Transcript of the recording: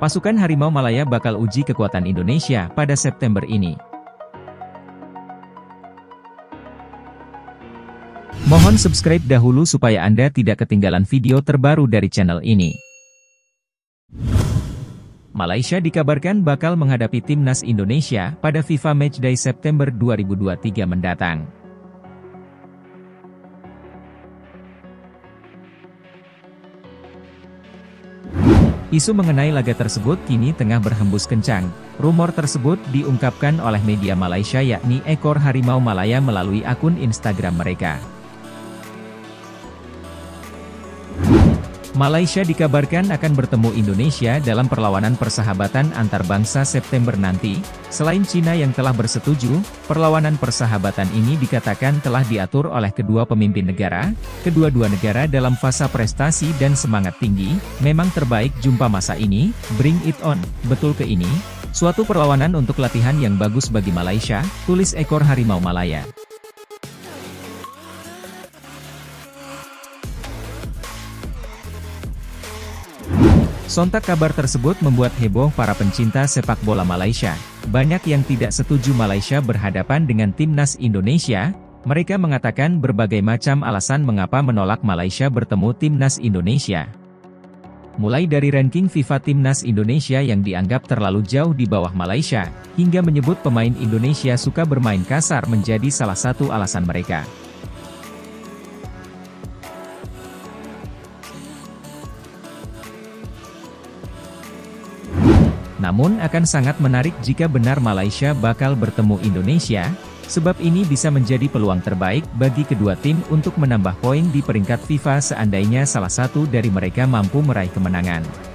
Pasukan Harimau Malaya bakal uji kekuatan Indonesia pada September ini. Mohon subscribe dahulu supaya Anda tidak ketinggalan video terbaru dari channel ini. Malaysia dikabarkan bakal menghadapi timnas Indonesia pada FIFA Matchday September 2023 mendatang. Isu mengenai laga tersebut kini tengah berhembus kencang. Rumor tersebut diungkapkan oleh media Malaysia yakni Ekor Harimau Malaya melalui akun Instagram mereka. Malaysia dikabarkan akan bertemu Indonesia dalam perlawanan persahabatan antar bangsa September nanti. Selain Cina yang telah bersetuju, perlawanan persahabatan ini dikatakan telah diatur oleh kedua pemimpin negara. Kedua-dua negara dalam fase prestasi dan semangat tinggi, memang terbaik jumpa masa ini, bring it on, betul ke ini? Suatu perlawanan untuk latihan yang bagus bagi Malaysia, tulis Ekor Harimau Malaya. Sontak kabar tersebut membuat heboh para pencinta sepak bola Malaysia. Banyak yang tidak setuju Malaysia berhadapan dengan timnas Indonesia. Mereka mengatakan berbagai macam alasan mengapa menolak Malaysia bertemu timnas Indonesia. Mulai dari ranking FIFA timnas Indonesia yang dianggap terlalu jauh di bawah Malaysia, hingga menyebut pemain Indonesia suka bermain kasar menjadi salah satu alasan mereka. Namun akan sangat menarik jika benar Malaysia bakal bertemu Indonesia, sebab ini bisa menjadi peluang terbaik bagi kedua tim untuk menambah poin di peringkat FIFA seandainya salah satu dari mereka mampu meraih kemenangan.